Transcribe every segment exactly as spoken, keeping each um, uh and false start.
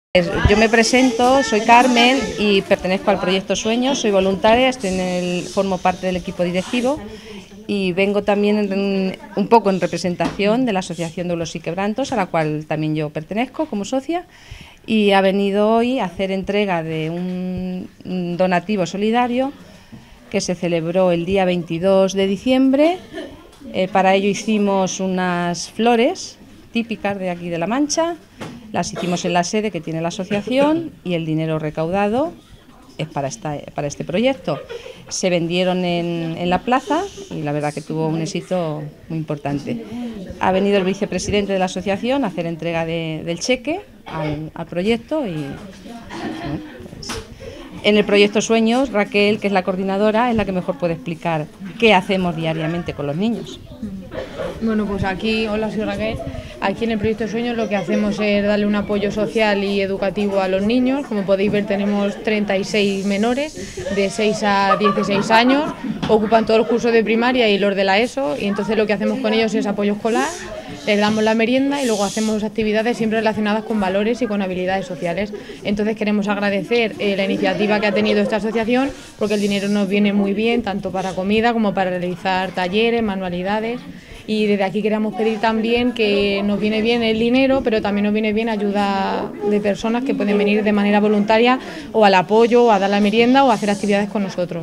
Yo me presento, soy Carmen y pertenezco al Proyecto Sueños, soy voluntaria, estoy en el, formo parte del equipo directivo y vengo también en, un poco en representación de la Asociación de Dolors y Quebrantos, a la cual también yo pertenezco como socia, y ha venido hoy a hacer entrega de un donativo solidario que se celebró el día veintidós de diciembre. Eh, para ello hicimos unas flores típicas de aquí de La Mancha. Las hicimos en la sede que tiene la asociación y el dinero recaudado es para, esta, para este proyecto. Se vendieron en, en la plaza y la verdad que tuvo un éxito muy importante. Ha venido el vicepresidente de la asociación a hacer entrega de, del cheque al, al proyecto y bueno, pues, en el Proyecto Sueños, Raquel, que es la coordinadora, es la que mejor puede explicar qué hacemos diariamente con los niños. Bueno, pues aquí, hola, soy Raquel. Aquí en el Proyecto Sueños lo que hacemos es darle un apoyo social y educativo a los niños. Como podéis ver, tenemos treinta y seis menores de seis a dieciséis años, ocupan todos los cursos de primaria y los de la ESO, y entonces lo que hacemos con ellos es apoyo escolar, les damos la merienda y luego hacemos actividades siempre relacionadas con valores y con habilidades sociales. Entonces queremos agradecer eh, la iniciativa que ha tenido esta asociación, porque el dinero nos viene muy bien, tanto para comida como para realizar talleres, manualidades. Y desde aquí queremos pedir también que nos viene bien el dinero, pero también nos viene bien ayuda de personas que pueden venir de manera voluntaria o al apoyo, o a dar la merienda o a hacer actividades con nosotros.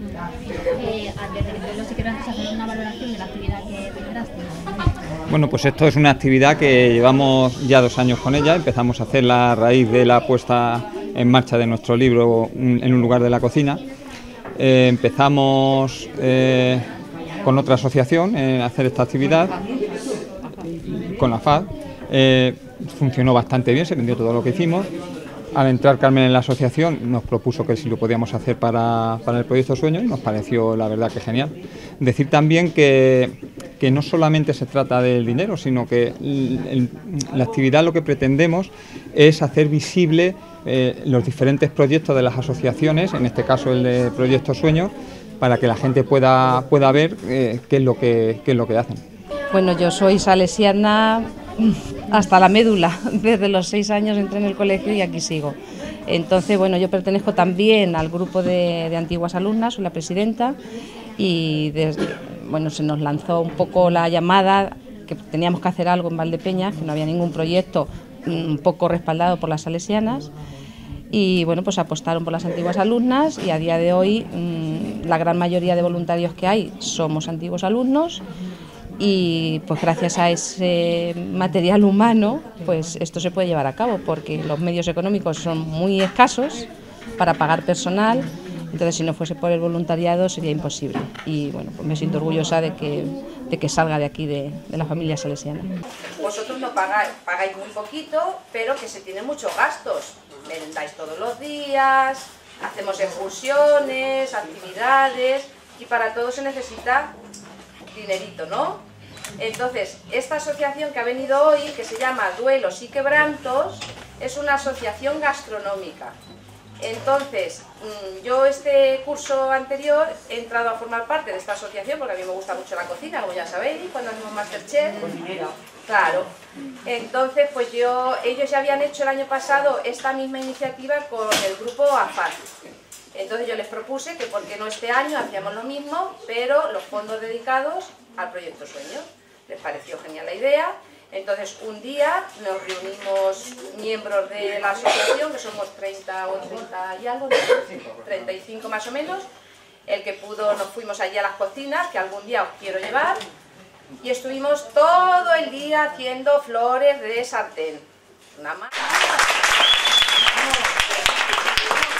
Eh, desde Dolors y Quebrantos hacer una valoración de la actividad que preparaste. Bueno, pues esto es una actividad que llevamos ya dos años con ella. Empezamos a hacerla a raíz de la puesta en marcha de nuestro libro En un lugar de la cocina. Eh, empezamos eh, con otra asociación en hacer esta actividad, con la F A D. Eh, funcionó bastante bien, se vendió todo lo que hicimos. Al entrar Carmen en la asociación nos propuso que si lo podíamos hacer para, para el Proyecto Sueños y nos pareció la verdad que genial. Decir también que, que no solamente se trata del dinero, sino que el, el, la actividad lo que pretendemos es hacer visible eh, los diferentes proyectos de las asociaciones, en este caso el de Proyecto Sueños, para que la gente pueda, pueda ver eh, qué es lo que, qué es lo que hacen. Bueno, yo soy salesiana hasta la médula, desde los seis años entré en el colegio y aquí sigo. Entonces, bueno, yo pertenezco también al grupo de, de antiguas alumnas, soy la presidenta, y desde, bueno, se nos lanzó un poco la llamada que teníamos que hacer algo en Valdepeñas, que no había ningún proyecto un poco respaldado por las salesianas, y bueno, pues apostaron por las antiguas alumnas y a día de hoy mmm, la gran mayoría de voluntarios que hay somos antiguos alumnos. Y pues gracias a ese material humano, pues esto se puede llevar a cabo, porque los medios económicos son muy escasos para pagar personal, entonces si no fuese por el voluntariado sería imposible. Y bueno, pues me siento orgullosa de que, de que salga de aquí, de, de la familia salesiana. Vosotros no pagáis, pagáis muy poquito, pero que se tienen muchos gastos. Vendáis todos los días, hacemos excursiones, actividades, y para todo se necesita dinerito, ¿no? Entonces, esta asociación que ha venido hoy, que se llama Duelos y Quebrantos, es una asociación gastronómica. Entonces, yo este curso anterior he entrado a formar parte de esta asociación porque a mí me gusta mucho la cocina, como ya sabéis, cuando hacemos Masterchef. Claro. Entonces, pues yo, ellos ya habían hecho el año pasado esta misma iniciativa con el grupo A F A D. Entonces yo les propuse que por qué no este año hacíamos lo mismo, pero los fondos dedicados al Proyecto Sueños. Les pareció genial la idea. Entonces un día nos reunimos miembros de la asociación, que somos treinta o treinta y algo, ¿no? treinta y cinco más o menos. El que pudo, nos fuimos allí a las cocinas, que algún día os quiero llevar, y estuvimos todo el día haciendo flores de sartén. Una más.